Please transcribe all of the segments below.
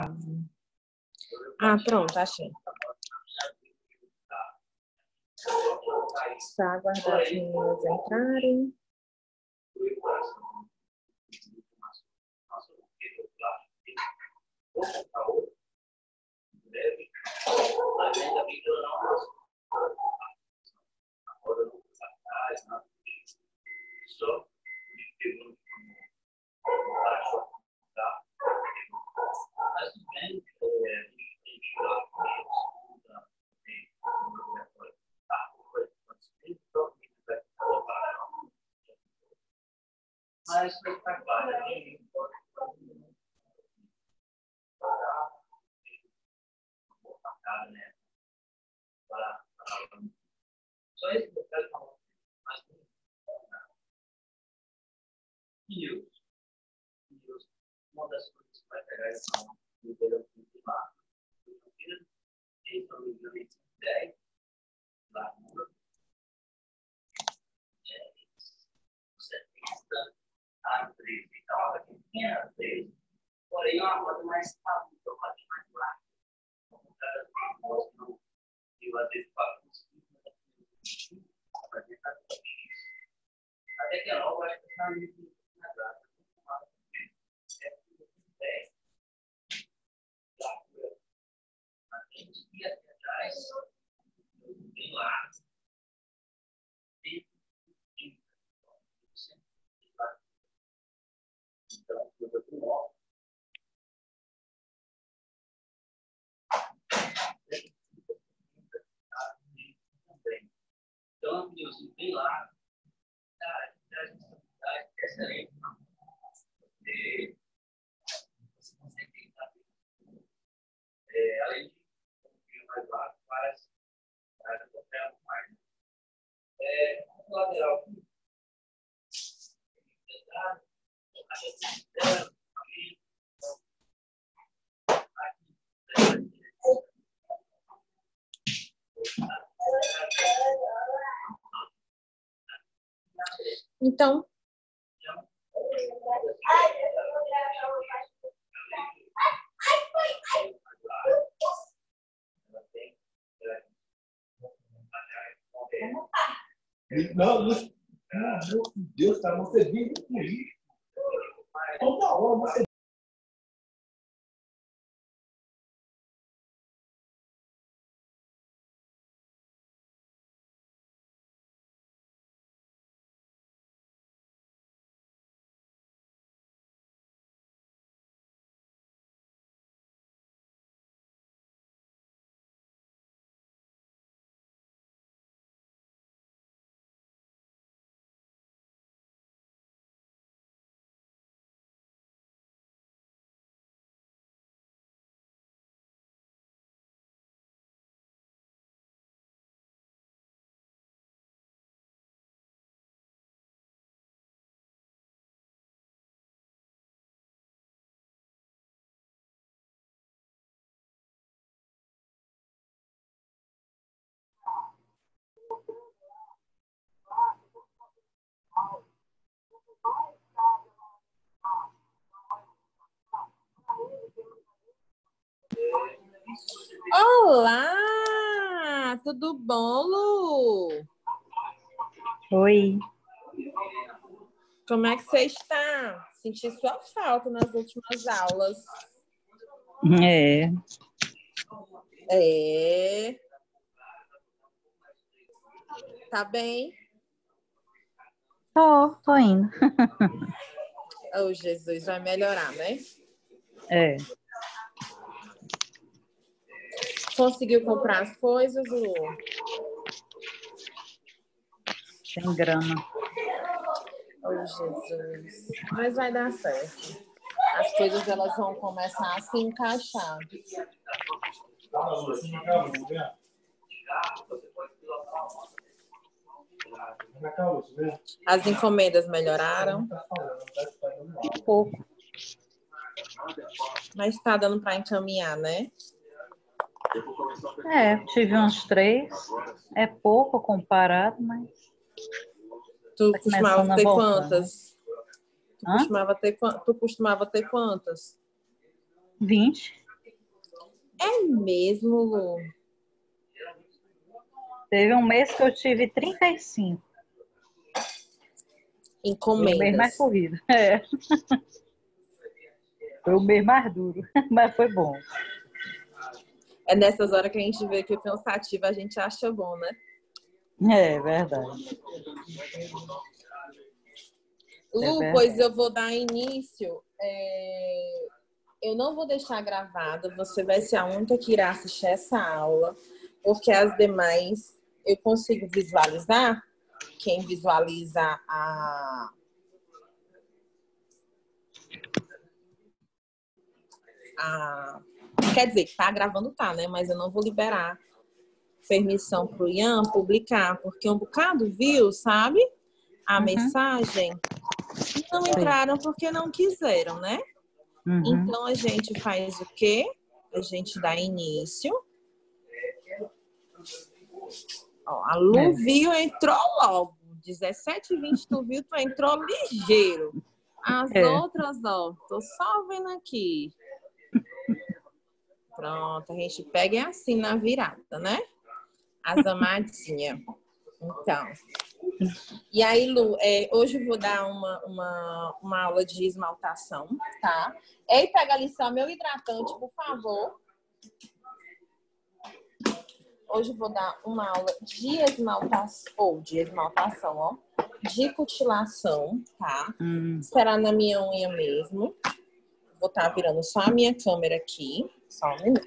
Ah, pronto, achei. Só aguardar as meninas entrarem. Uma das coisas que vai pegar são o verão lá, e também 10 lá no 70 a 13 e tal, aqui tinha 13. Porém, é uma roda mais rápida, uma roda mais larga. Como cada vez não eu às vezes para conseguir fazer até que logo acho que está muito na data. E até atrás, tem lá. Então, eu vou então, a pneuzinho bem lá, cara, é excelente. Você consegue tentar. Além de mais lá, várias hotel mais. O lateral aqui. Então, não, meu Deus, tá, você vive com isso. Toda hora você. olá! Tudo bom, Lu? Oi. Como é que você está? Senti sua falta nas últimas aulas. É. Tá bem? Tô indo. Oh, Jesus, vai melhorar, né? É. Conseguiu comprar as coisas, Lu? Sem grana. Oh, Jesus. Mas vai dar certo. As coisas, elas vão começar a se encaixar. As encomendas melhoraram? Um pouco. Mas tá dando para encaminhar, né? Tive uns 3. É pouco comparado, mas... Tu Tá costumava começando a ter voltar, quantas? Hã? Tu costumava ter quantas? 20. É mesmo, Lu? Teve um mês que eu tive 35. Foi o mês mais Encomendas. corrido. É. Foi o mês mais duro, mas foi bom. É nessas horas que a gente vê que o cansativo a gente acha bom, né? É verdade. Lu, verdade. pois eu vou dar início. Eu não vou deixar gravado. Você vai ser a única que irá assistir essa aula, porque as demais eu consigo visualizar. Quem visualiza quer dizer, tá gravando, tá, né? Mas eu não vou liberar permissão pro Ian publicar, porque um bocado viu, sabe? A mensagem. Não entraram porque não quiseram, né? Então, a gente faz o quê? A gente dá início. Ó, a Lu viu, entrou logo. 17h20, tu viu, tu entrou ligeiro. As outras, ó, tô só vendo aqui. Pronto, a gente pega e assim na virada, né? As amadinhas. Então. E aí, Lu, hoje eu vou dar uma aula de esmaltação, tá? Ei, pega ali só meu hidratante, por favor. Hoje eu vou dar uma aula de esmaltação, ó. De cutilação, tá? Será na minha unha mesmo. Vou estar virando só a minha câmera aqui. Só um minuto.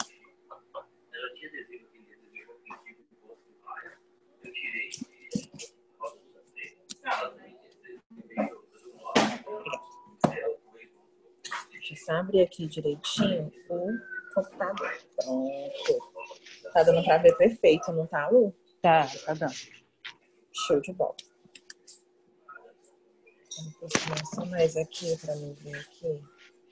Deixa eu abrir aqui direitinho o computador. Pronto. Tá dando pra ver perfeito, não tá, Lu? Tá dando. Show de bola. Vou aproximar só mais aqui pra mim ver aqui.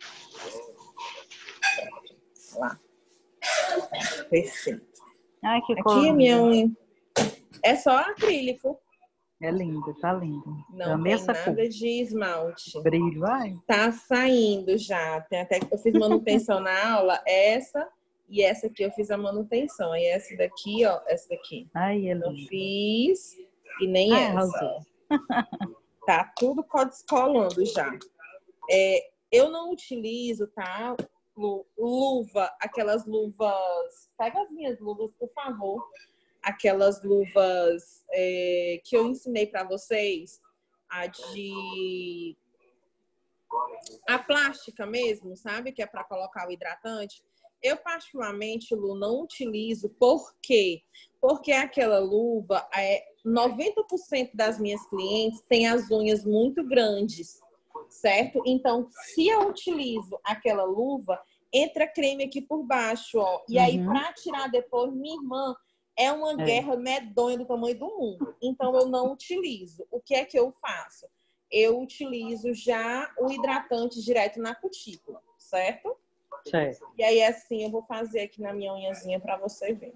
Lá. Perfeito. Ai, que aqui cor a minha linda. unha. É só acrílico. É lindo, tá lindo. Não tem nada de esmalte. Brilho, ai. Tá saindo já. Tem até que eu fiz manutenção na aula. Essa e essa aqui eu fiz a manutenção. Aí essa daqui, ó. Essa daqui. Ai, é lindo. Eu fiz e nem essa. Tá tudo descolando já. Eu não utilizo, tá? Luva, aquelas luvas. Pega as minhas luvas, por favor. Aquelas luvas que eu ensinei para vocês, a plástica mesmo, sabe? Que é para colocar o hidratante. Eu, particularmente, Lu, não utilizo. Por quê? Porque aquela luva, 90% das minhas clientes têm as unhas muito grandes, certo? Então, se eu utilizo aquela luva, entra creme aqui por baixo, ó. E aí, para tirar depois, minha irmã, é uma guerra medonha do tamanho do mundo. Então, eu não utilizo. O que é que eu faço? Eu utilizo já o hidratante direto na cutícula, certo? Certo. E aí, assim, eu vou fazer aqui na minha unhazinha para você ver.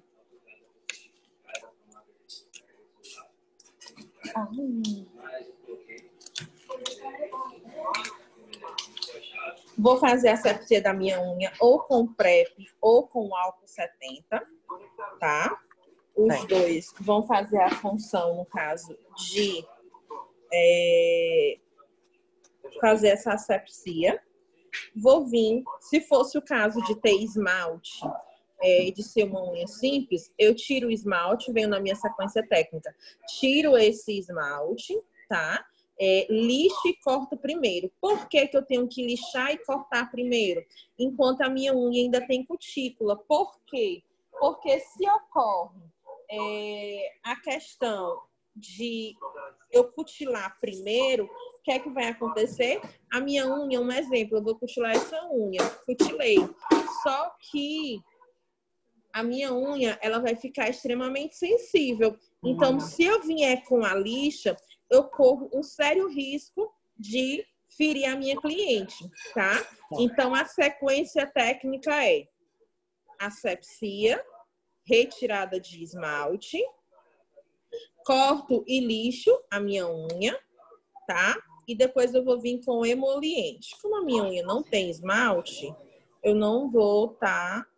Vou fazer a asepsia da minha unha ou com PrEP ou com álcool 70, tá? Os dois vão fazer a função, no caso, de fazer essa asepsia. Vou vir, se fosse o caso de ter esmalte, de ser uma unha simples, eu tiro o esmalte, venho na minha sequência técnica, tiro esse esmalte, tá? Lixo e corto primeiro. Por que que eu tenho que lixar e cortar primeiro? Enquanto a minha unha ainda tem cutícula. Por quê? Porque se ocorre a questão de eu cutilar primeiro, o que é que vai acontecer? A minha unha, um exemplo, eu vou cutilar essa unha, cutilei. Só que a minha unha, ela vai ficar extremamente sensível. Então, se eu vier com a lixa, eu corro um sério risco de ferir a minha cliente, tá? Então, a sequência técnica é asepsia, retirada de esmalte, corto e lixo a minha unha, tá? E depois eu vou vir com emoliente. Como a minha unha não tem esmalte, eu não vou estar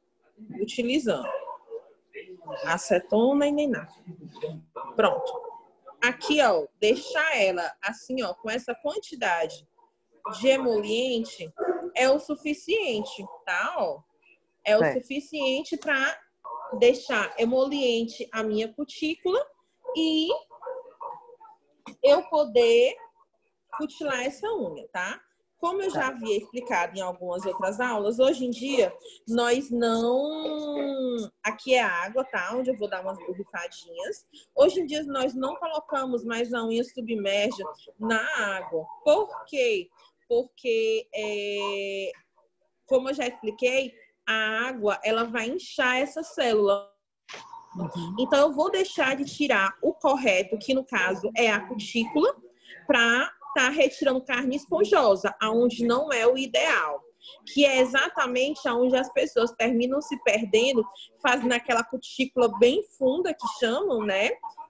utilizando acetona e nem nada. Pronto. Aqui, ó, deixar ela assim, ó, com essa quantidade de emoliente é o suficiente, tá? Ó, é o suficiente para deixar emoliente a minha cutícula e eu poder cutilar essa unha, tá? Como eu já havia explicado em algumas outras aulas, hoje em dia, nós não... Aqui é água, tá? Onde eu vou dar umas borrifadinhas. Hoje em dia, nós não colocamos mais a unha submersa na água. Por quê? Porque, como eu já expliquei, a água, ela vai inchar essa célula. Então, eu vou deixar de tirar o correto, que no caso é a cutícula, para tá retirando carne esponjosa, aonde não é o ideal, que é exatamente aonde as pessoas terminam se perdendo, fazendo aquela cutícula bem funda, que chamam, né?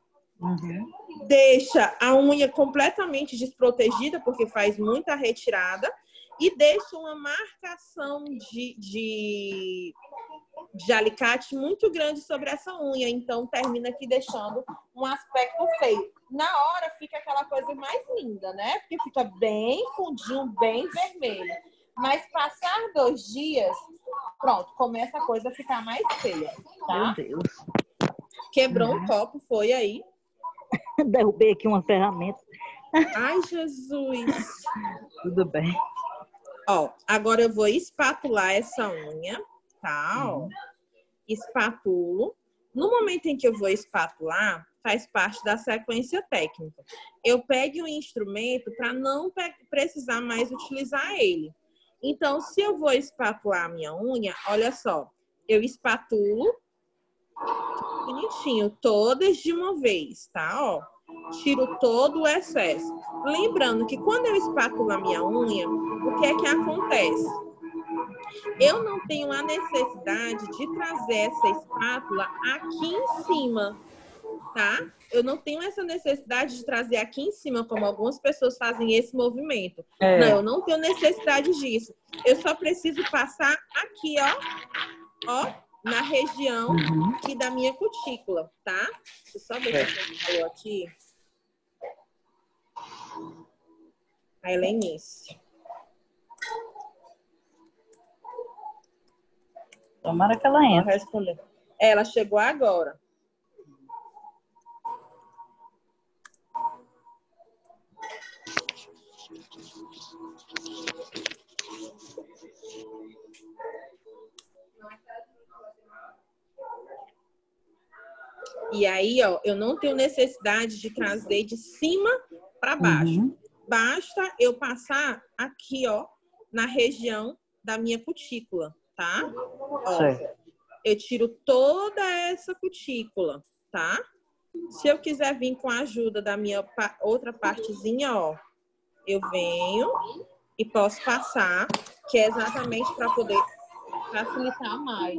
Deixa a unha completamente desprotegida, porque faz muita retirada, e deixa uma marcação de alicate muito grande sobre essa unha. Então, termina aqui deixando um aspecto feio. Na hora, fica aquela coisa mais linda, né? Porque fica bem fundinho, bem vermelho. Mas passar 2 dias, pronto, começa a coisa a ficar mais feia, tá? Meu Deus. Quebrou um copo, foi aí. Derrubei aqui uma ferramenta. Ai, Jesus! Tudo bem. Ó, agora eu vou espatular essa unha, tá? Ó, espatulo. No momento em que eu vou espatular, faz parte da sequência técnica. Eu pego o instrumento para não precisar mais utilizar ele. Então, se eu vou espatular a minha unha, olha só, eu espatulo bonitinho, todas de uma vez, tá? Ó, tiro todo o excesso. Lembrando que quando eu espatulo a minha unha, o que é que acontece? Eu não tenho a necessidade de trazer essa espátula aqui em cima, tá? Eu não tenho essa necessidade de trazer aqui em cima, como algumas pessoas fazem esse movimento. Não, eu não tenho necessidade disso. Eu só preciso passar aqui, ó, na região aqui da minha cutícula, tá? Deixa eu só ver se você falou aqui. A Helenice. Tomara que ela entre. Respondeu. Ela chegou agora. E aí, ó, eu não tenho necessidade de trazer de cima para baixo. Basta eu passar aqui, ó, na região da minha cutícula, tá? Ó, eu tiro toda essa cutícula, tá? Se eu quiser vir com a ajuda da minha outra partezinha, ó, eu venho e posso passar, que é exatamente para poder facilitar mais.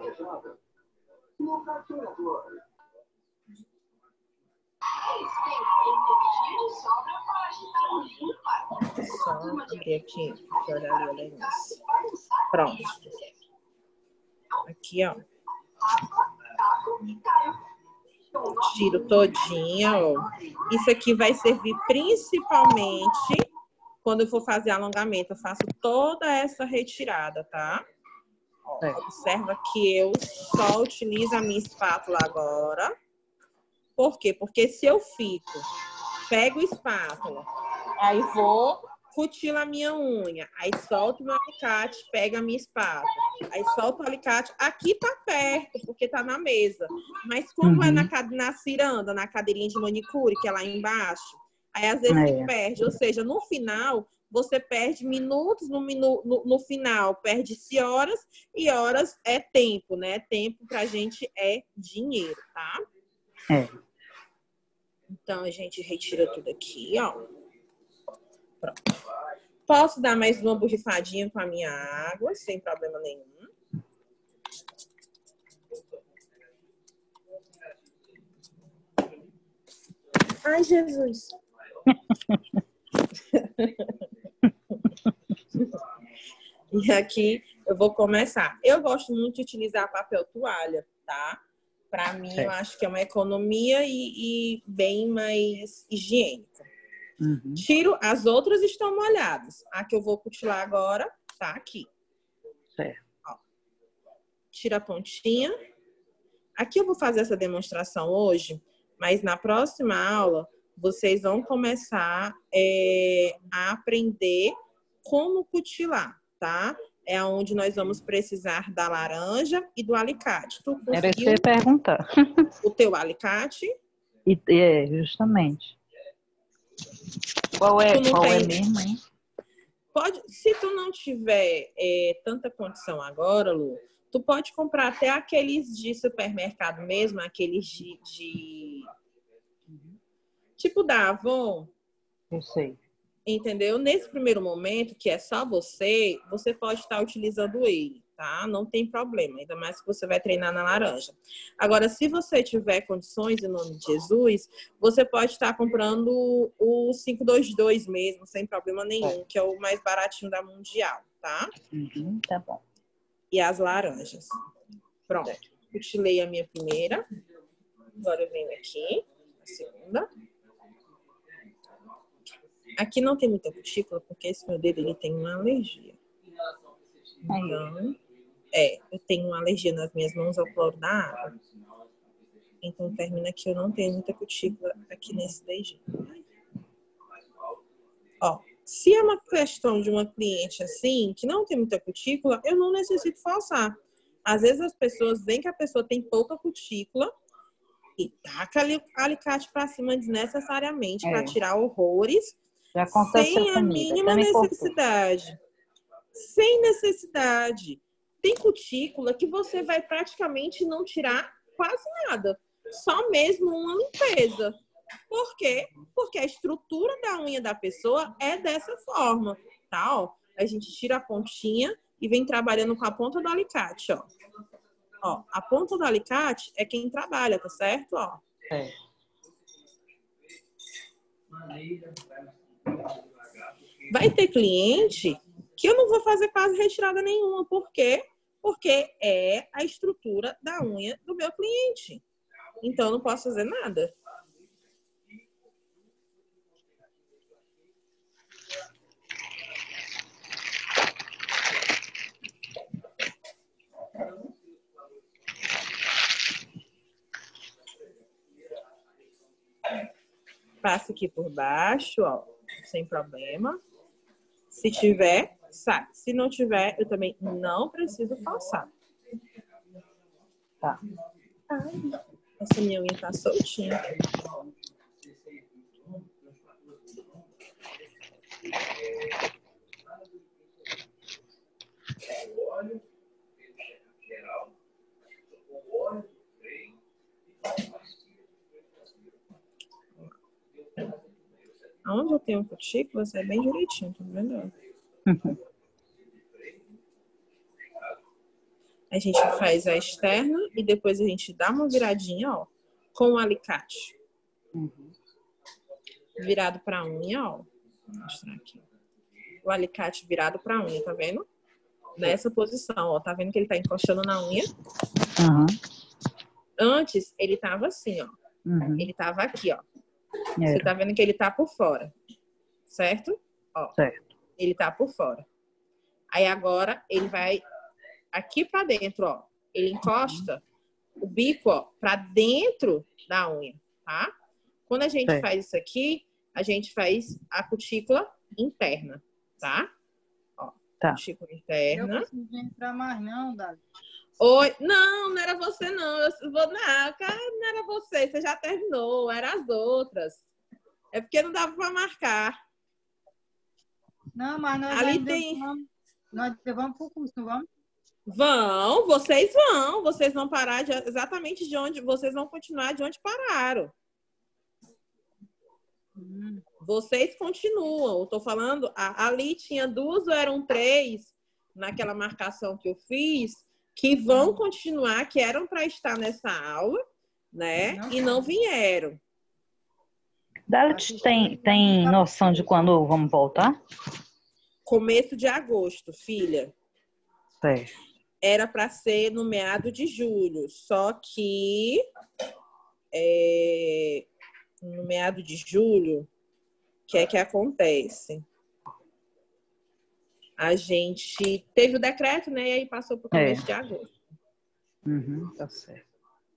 Só abrir aqui, olhar ali, olha isso. Pronto. Aqui, ó. Tiro todinha, ó. Isso aqui vai servir principalmente quando eu for fazer alongamento. Eu faço toda essa retirada, tá? Ó, observa que eu só utilizo a minha espátula agora. Por quê? Porque se eu pego a espátula, aí vou, cutilo a minha unha, aí solto o meu alicate, pego a minha espátula, aí solto o alicate, aqui tá perto, porque tá na mesa, mas como é na ciranda, na cadeirinha de manicure, que é lá embaixo, aí às vezes se perde, ou seja, no final, você perde minutos, no final perde-se horas, e horas é tempo, né? Tempo pra gente é dinheiro, tá? Então, a gente retira tudo aqui, ó. Pronto. Posso dar mais uma borrifadinha com a minha água, sem problema nenhum. Ai, Jesus! E aqui, Eu vou começar. Eu gosto muito de utilizar papel toalha, tá? Para mim, eu acho que é uma economia e bem mais higiênico. Tiro, as outras estão molhadas. A que eu vou cutilar agora tá aqui. Certo. Ó. Tira a pontinha. Aqui eu vou fazer essa demonstração hoje, mas na próxima aula vocês vão começar a aprender como cutilar, tá? É onde nós vamos precisar da laranja e do alicate. Tu Era isso que conseguiu eu ia perguntar. o teu alicate? Justamente. Qual é mesmo, hein? Se tu não tiver tanta condição agora, Lu, tu pode comprar até aqueles de supermercado mesmo, aqueles tipo da Avon. Eu sei. Entendeu? Nesse primeiro momento, que é só você pode estar utilizando ele, tá? Não tem problema, ainda mais que você vai treinar na laranja. Agora, se você tiver condições, em nome de Jesus, você pode estar comprando o 522 mesmo, sem problema nenhum, que é o mais baratinho da Mundial, tá? Tá bom. E as laranjas. Pronto. Cutilei a minha primeira. Agora eu venho aqui, a segunda. Aqui não tem muita cutícula, porque esse meu dedo ele tem uma alergia. Então, eu tenho uma alergia nas minhas mãos ao cloro da água. Então, termina que eu não tenho muita cutícula aqui nesse dedinho. Ó, se é uma questão de uma cliente assim, que não tem muita cutícula, eu não necessito forçar. Às vezes as pessoas veem que a pessoa tem pouca cutícula e taca alicate pra cima desnecessariamente para tirar horrores. Já aconteceu sem a comigo, mínima necessidade. Sem necessidade. Tem cutícula que você vai praticamente não tirar quase nada. Só mesmo uma limpeza. Por quê? Porque a estrutura da unha da pessoa é dessa forma, tá? Ó, a gente tira a pontinha e vem trabalhando com a ponta do alicate, ó. Ó, a ponta do alicate é quem trabalha, tá certo? Ó. Vai ter cliente que eu não vou fazer quase retirada nenhuma. Por quê? Porque é a estrutura da unha do meu cliente. Então, eu não posso fazer nada. Passa aqui por baixo, ó, sem problema. Se tiver, sai. Se não tiver, eu também não preciso forçar. Tá. Ai, essa minha unha tá soltinha. Onde eu tenho cutícula, é bem direitinho, tá vendo? A gente faz a externa e depois a gente dá uma viradinha, ó, com o alicate. Virado pra unha, ó. Vou mostrar aqui. O alicate virado pra unha, tá vendo? Nessa posição, ó. Tá vendo que ele tá encostando na unha? Antes, ele tava assim, ó. Ele tava aqui, ó. Você tá vendo que ele tá por fora. Certo? Ó. Certo. Ele tá por fora. Aí agora, ele vai aqui pra dentro, ó. Ele encosta o bico, ó, pra dentro da unha, tá? Quando a gente faz isso aqui, a gente faz a cutícula interna, tá? Ó, cutícula interna. Eu não preciso entrar mais não, Dali. Oi, não era você não. Não era você já terminou, eram as outras. É porque não dava para marcar. Não, mas nós ali ainda tem. Nós vamos pro curso, não vamos? Vocês vão parar exatamente de onde, vocês vão continuar de onde pararam. Vocês continuam. Eu tô falando, ali tinha 2 ou eram 3 naquela marcação que eu fiz, que vão continuar, que eram para estar nessa aula, né? E não vieram. Dalit tem noção de quando vamos voltar? Começo de agosto, filha. Certo. Era para ser no meado de julho, só que no meado de julho, o que é que acontece? A gente teve o decreto, né? E aí passou para o começo de agosto. Tá certo.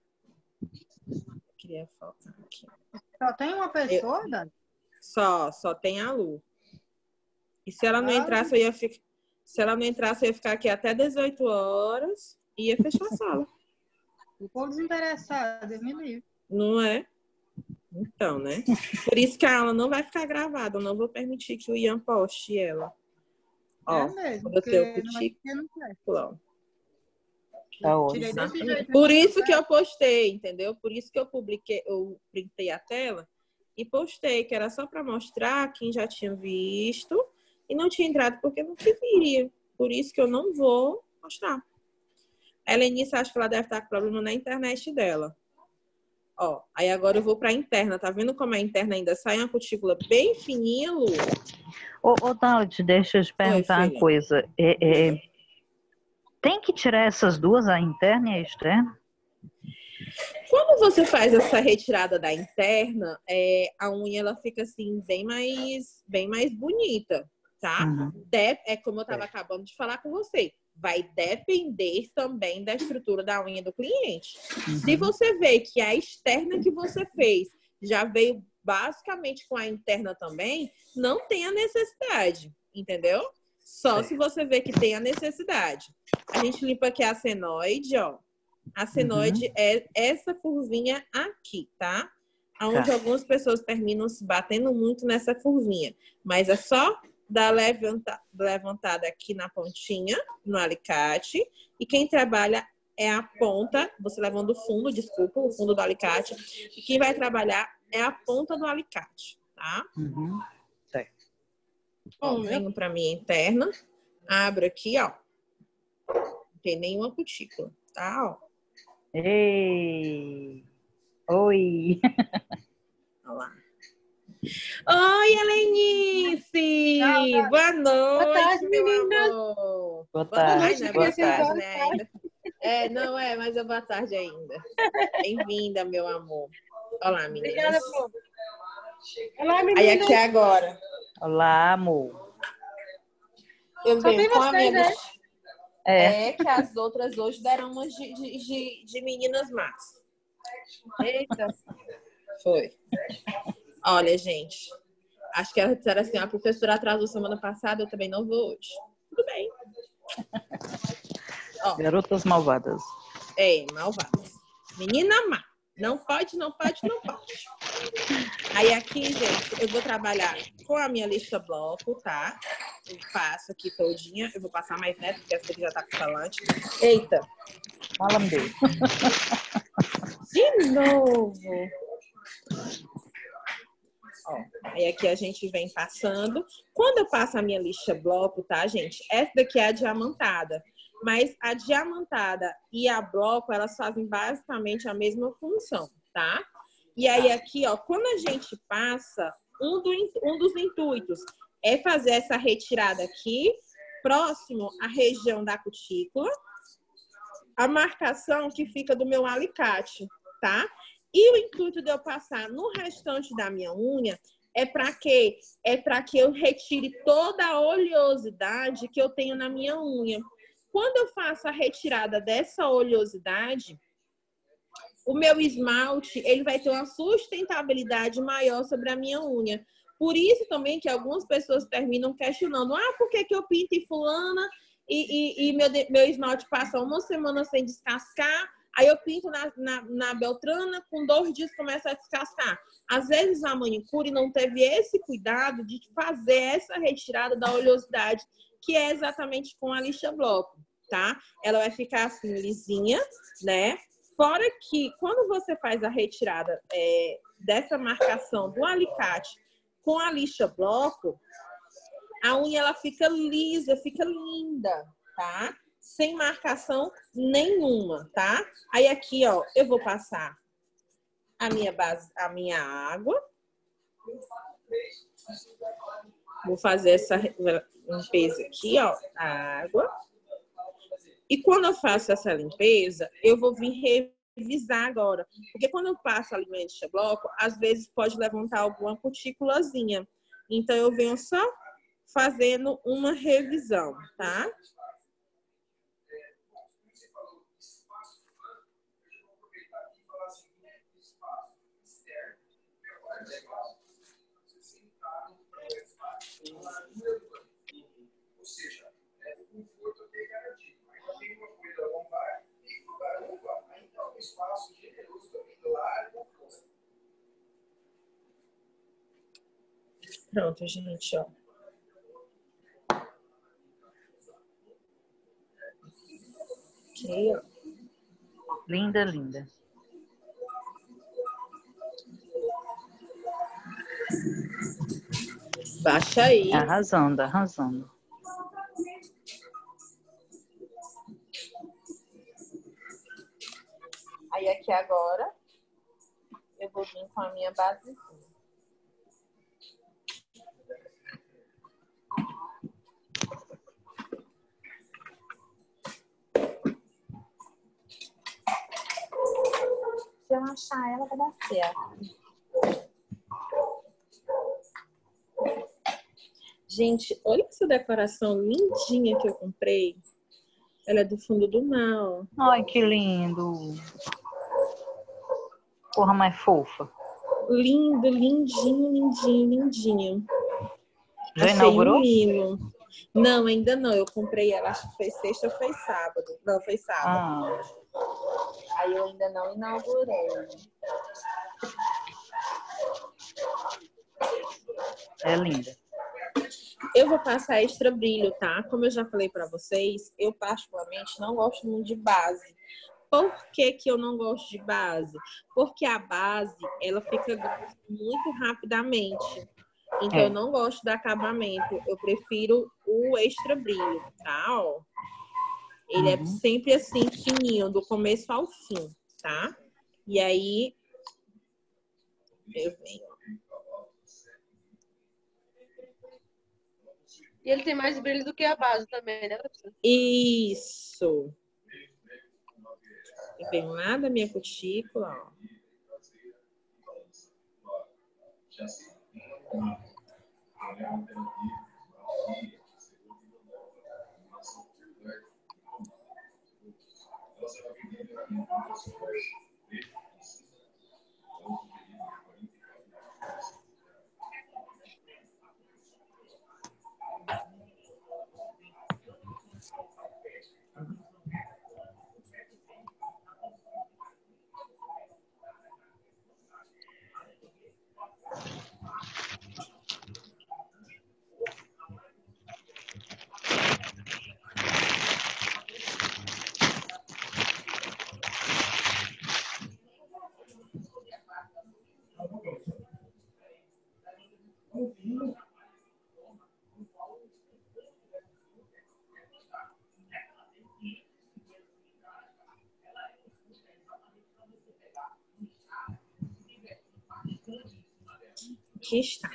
Queria focar aqui. Só tem uma pessoa, Dani? Só tem a Lu. E se ela não entrasse, eu ia ficar. Se ela não entrasse, eu ia ficar aqui até 18 horas e ia fechar a sala. O povo desinteressado, Deus me livre. Não é? Então, né? Por isso que a aula não vai ficar gravada. Eu não vou permitir que o Ian poste ela. Ó, É mesmo, eu tenho porque não vai ter, não quer. cutícula. Tá Tirei ótimo. desse jeito. Por isso que eu postei, entendeu? Por isso que eu publiquei, eu printei a tela e postei, que era só para mostrar quem já tinha visto e não tinha entrado porque não queria. Por isso que eu não vou mostrar. A Helenice, acho que ela deve estar com problema na internet dela. Ó, aí agora eu vou para a interna. Tá vendo como a interna ainda sai uma cutícula bem fininha, Lu? Ô, Daud, deixa eu te perguntar filha. uma coisa. Tem que tirar essas duas, a interna e a externa? Quando você faz essa retirada da interna, a unha ela fica assim bem mais bonita, tá? É como eu estava acabando de falar com você. Vai depender também da estrutura da unha do cliente. Se você vê que a externa que você fez já veio basicamente com a interna também, não tem a necessidade, entendeu? Só se você vê que tem a necessidade. A gente limpa aqui a senoide, ó. A senoide é essa curvinha aqui, tá? Onde algumas pessoas terminam se batendo muito nessa curvinha. Mas é só dar levantada aqui na pontinha, no alicate. E quem trabalha é a ponta, você levando o fundo, desculpa, o fundo do alicate. E quem vai trabalhar é a ponta do alicate, tá? Certo. Ó, venho pra minha interna. Abro aqui, ó. Não tem nenhuma cutícula, tá? Ó. Ei! Oi! Olha lá. Oi, Helenice! Boa noite, meu amor. Boa tarde. Não é Boa boa tarde, tarde. né? Ainda. Não é, mas é boa tarde ainda. Bem-vinda, meu amor. Olá, meninas. Olá, menina. Aí aqui agora. Olá, amor. Eu Só tem venho com a vocês, minha... né? É que as outras hoje deram umas de meninas más. Eita. Foi. Olha, gente. Acho que elas disseram assim, a professora atrasou semana passada, eu também não vou hoje. Tudo bem. Ó, Garotas malvadas. malvadas. Menina má. Não pode, não pode, não pode. Aí aqui, gente, eu vou trabalhar com a minha lista bloco, tá? Eu passo aqui todinha. Eu vou passar mais nessa, porque essa daqui já tá com falante. Eita. Fala, meu. De novo. Ó, aí aqui a gente vem passando. Quando eu passo a minha lixa bloco, tá, gente? Essa daqui é a diamantada. Mas a diamantada e a bloco, elas fazem basicamente a mesma função, tá? E aí aqui, ó, quando a gente passa, um dos intuitos é fazer essa retirada aqui, próximo à região da cutícula, a marcação que fica do meu alicate, tá? E o intuito de eu passar no restante da minha unha é para quê? É para que eu retire toda a oleosidade que eu tenho na minha unha. Quando eu faço a retirada dessa oleosidade, o meu esmalte ele vai ter uma sustentabilidade maior sobre a minha unha. Por isso também que algumas pessoas terminam questionando: por que eu pinto em fulana e meu esmalte passa uma semana sem descascar? Aí eu pinto na Beltrana, com 2 dias começa a descascar. Às vezes a manicure não teve esse cuidado de fazer essa retirada da oleosidade, que é exatamente com a lixa bloco, tá? Ela vai ficar assim, lisinha, né? Fora que, quando você faz a retirada dessa marcação do alicate com a lixa bloco, a unha ela fica lisa, fica linda, tá? Sem marcação nenhuma, tá? Aí aqui, ó, eu vou passar a minha água. Vou fazer essa limpeza aqui, ó, a água. E quando eu faço essa limpeza, eu vou vir revisar agora. Porque quando eu passo a lixa bloco, às vezes pode levantar alguma cutículazinha. Então, eu venho só fazendo uma revisão, tá? Ou seja, o conforto é garantido. Ainda tem uma coisa lombar e lombar. Ainda há um espaço generoso também do lado e do oposto. Pronto, gente, ó. Ok, ó. Linda, linda. Baixa aí. Arrasando, arrasando. Aí aqui agora, eu vou vir com a minha basezinha. Se eu achar ela, vai dar certo. Gente, olha essa decoração lindinha que eu comprei. Ela é do fundo do mar, ó. Ai, que lindo. Porra mais fofa. Lindo, lindinho, lindinho, lindinho. Já Achei inaugurou? um mimo. Não, ainda não. Eu comprei ela, acho que foi sexta ou foi sábado. Não, foi sábado. Aí eu ainda não inaugurei. É linda. Eu vou passar extra brilho, tá? Como eu já falei pra vocês, eu particularmente não gosto muito de base. Por que que eu não gosto de base? Porque a base, ela fica grossa muito rapidamente. Então, eu não gosto do acabamento. Eu prefiro o extra brilho, tá? Ó. Ele é sempre assim, fininho, do começo ao fim, tá? E aí, eu venho. E ele tem mais brilho do que a base também, né, professor? Isso. Eu venho lá da minha cutícula, ó. Aqui está.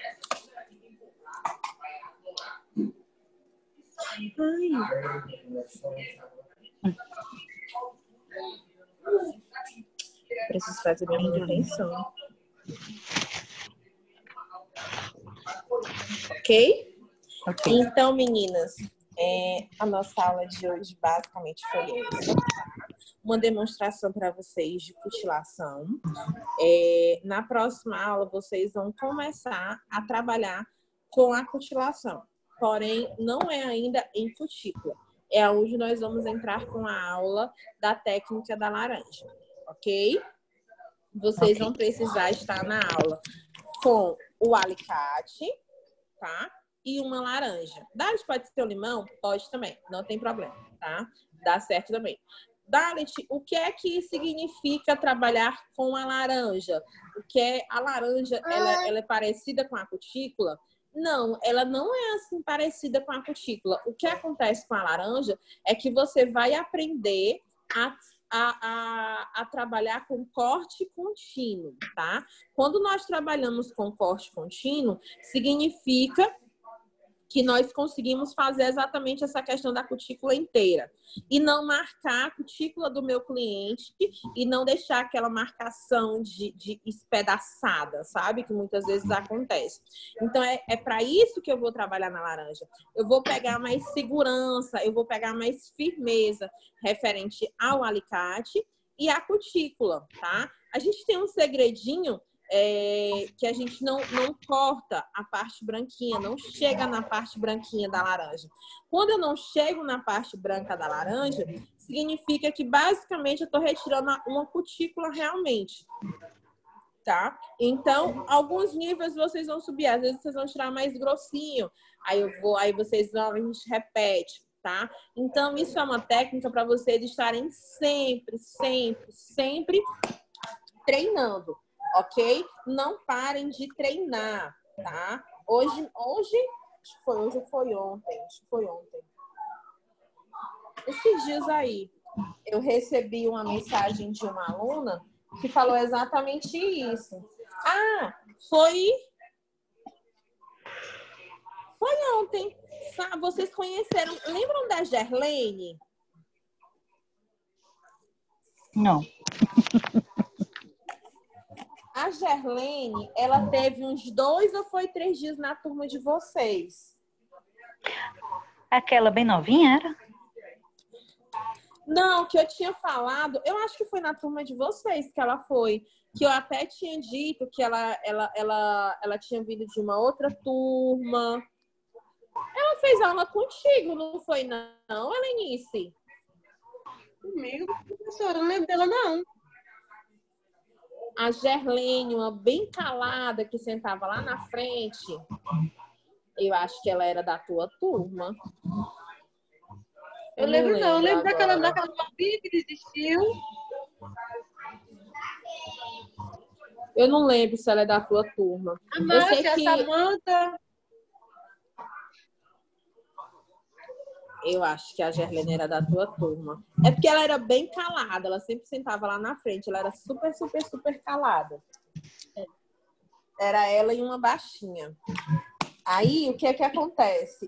Preciso fazer minha manutenção. Ok? Então, meninas, a nossa aula de hoje basicamente foi essa. Uma demonstração para vocês de cutilação. Na próxima aula, vocês vão começar a trabalhar com a cutilação. Porém, não é ainda em cutícula. É onde nós vamos entrar com a aula da técnica da laranja. Ok? Vocês vão precisar estar na aula com o alicate, tá? E uma laranja. Dalit pode ser o limão? Pode também, não tem problema, tá? Dá certo também. Dalit, o que é que significa trabalhar com a laranja? O que é a laranja, ela é parecida com a cutícula? Não, ela não é assim parecida com a cutícula. O que acontece com a laranja é que você vai aprender a trabalhar com corte contínuo, tá? Quando nós trabalhamos com corte contínuo, significa que nós conseguimos fazer exatamente essa questão da cutícula inteira. E não marcar a cutícula do meu cliente e não deixar aquela marcação de espedaçada, sabe? Que muitas vezes acontece. Então, é para isso que eu vou trabalhar na laranja. Eu vou pegar mais segurança, eu vou pegar mais firmeza referente ao alicate e à cutícula, tá? A gente tem um segredinho que a gente não corta a parte branquinha, não chega na parte branquinha da laranja. Quando eu não chego na parte branca da laranja, significa que basicamente eu estou retirando uma cutícula realmente, tá? Então, alguns níveis vocês vão subir, às vezes vocês vão tirar mais grossinho, aí vocês vão, a gente repete, tá? Então, isso é uma técnica para vocês estarem sempre treinando. Ok? Não parem de treinar, tá? Hoje acho que foi ontem. Esses dias aí, eu recebi uma mensagem de uma aluna que falou exatamente isso. Ah, foi ontem. Vocês conheceram, lembram da Gerlene? Não. A Gerlene, ela teve uns 2 ou foi 3 dias na turma de vocês. Aquela bem novinha era? Não, que eu tinha falado, eu acho que foi na turma de vocês que ela foi. Que eu até tinha dito que ela tinha vindo de uma outra turma. Ela fez aula contigo, não foi não, Helenice? Comigo, professora, não lembro dela, não. A Gerlene, uma bem calada, que sentava lá na frente, eu acho que ela era da tua turma. Eu lembro não, eu lembro daquela agora. novinha que desistiu. Eu não lembro se ela é da tua turma. A Eu sei Márcia, que... a Samanta. Eu acho que a Gerlene era da tua turma. É porque ela era bem calada, ela sempre sentava lá na frente, ela era super calada. Era ela e uma baixinha. Aí, o que é que acontece?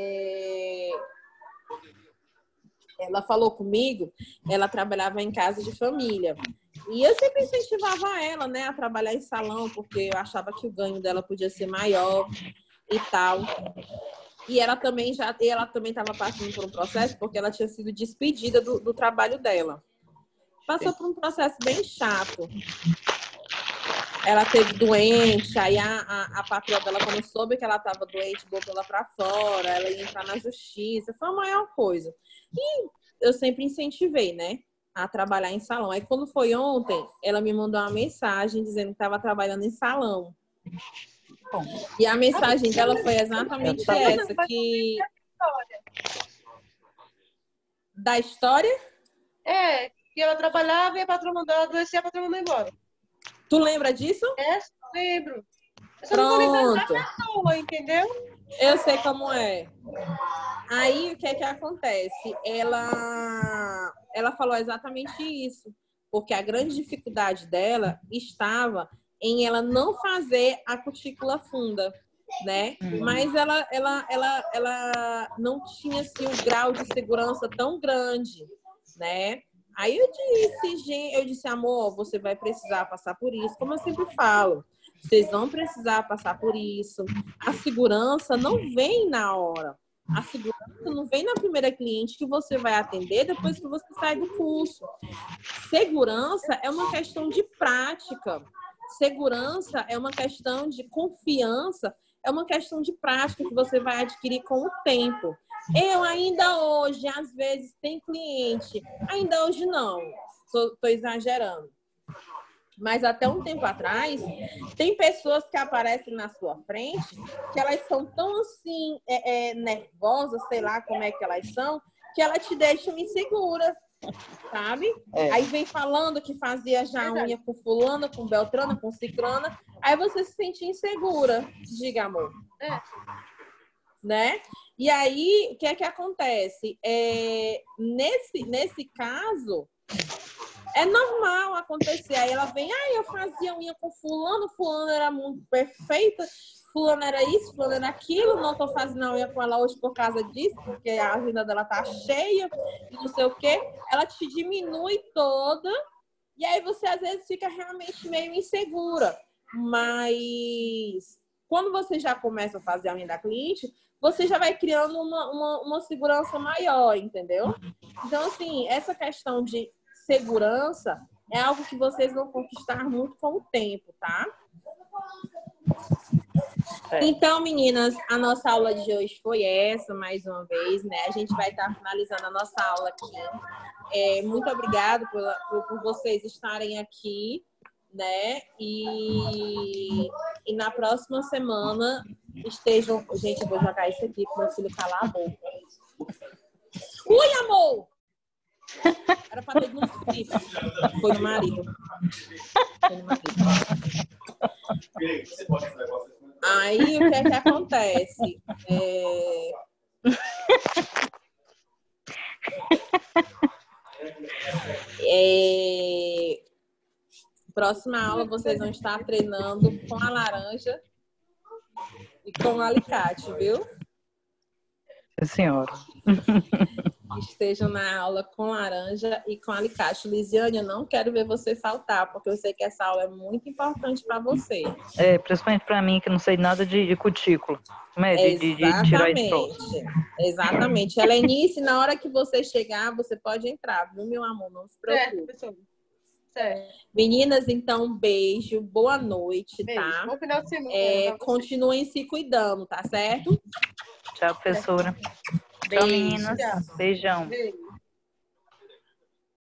Ela falou comigo, ela trabalhava em casa de família. E eu sempre incentivava ela, né, a trabalhar em salão, porque eu achava que o ganho dela podia ser maior e tal. E ela também estava passando por um processo, porque ela tinha sido despedida do trabalho dela. Passou por um processo bem chato. Ela teve doente, aí a patroa dela, quando soube que ela estava doente, botou ela para fora, ela ia entrar na justiça, foi a maior coisa. E eu sempre incentivei, né, a trabalhar em salão. Aí quando foi ontem, ela me mandou uma mensagem dizendo que estava trabalhando em salão. Bom, e a mensagem dela foi exatamente essa, que... Da história? É, que ela trabalhava e a patroa mandou ela adoecer, a patroa mandou embora. Tu lembra disso? É, lembro. Eu só não tô lembrando da pessoa, entendeu? Eu sei como é. Aí, o que é que acontece? Ela falou exatamente isso. Porque a grande dificuldade dela estava em ela não fazer a cutícula funda, né? Mas ela não tinha, assim, um grau de segurança tão grande, né? Aí eu disse, amor, você vai precisar passar por isso, como eu sempre falo. Vocês vão precisar passar por isso. A segurança não vem na hora. A segurança não vem na primeira cliente que você vai atender depois que você sai do curso. Segurança é uma questão de prática. Segurança é uma questão de confiança, é uma questão de prática que você vai adquirir com o tempo. Eu ainda hoje, às vezes, tem cliente, ainda hoje não, estou exagerando. Mas até um tempo atrás, tem pessoas que aparecem na sua frente que elas são tão assim, nervosas, sei lá como é que elas são, que elas te deixam insegura, sabe? Aí vem falando que fazia já unha com fulana, com beltrana, com ciclana, aí você se sente insegura. Diga, amor. Né? E aí, o que é que acontece? Nesse caso, é normal acontecer. Aí ela vem, eu fazia unha com fulano era muito perfeita, fulano era isso, fulano era aquilo, não tô fazendo a unha com ela hoje por causa disso, porque a agenda dela tá cheia e não sei o quê. Ela te diminui toda e aí você às vezes fica realmente meio insegura. Mas quando você já começa a fazer a unha da cliente, você já vai criando uma segurança maior, entendeu? Então, assim, essa questão de segurança é algo que vocês vão conquistar muito com o tempo, tá? Então, meninas, a nossa aula de hoje foi essa, mais uma vez, né? A gente vai estar finalizando a nossa aula aqui. Muito obrigada por vocês estarem aqui, né? E na próxima semana estejam... Gente, eu vou jogar isso aqui para meu filho calar a boca. Ui, amor! Era para ter no filho. Foi no marido. Foi no marido. Aí, o que é que acontece? Próxima aula, vocês vão estar treinando com a laranja e com o alicate, viu? Sim, senhora. Estejam na aula com laranja e com alicate. Lisiane, eu não quero ver você faltar, porque eu sei que essa aula é muito importante para você. Principalmente para mim, que não sei nada de cutícula. De tirar esse troço. Exatamente. Helenice, na hora que você chegar, você pode entrar, viu, meu amor? Não se preocupe. Certo. Meninas, então, um beijo, boa noite, Beijo. tá? Bom final de semana. Continuem se cuidando, tá certo? Tchau, professora. Tchau, meninas. Beijão. Beijo.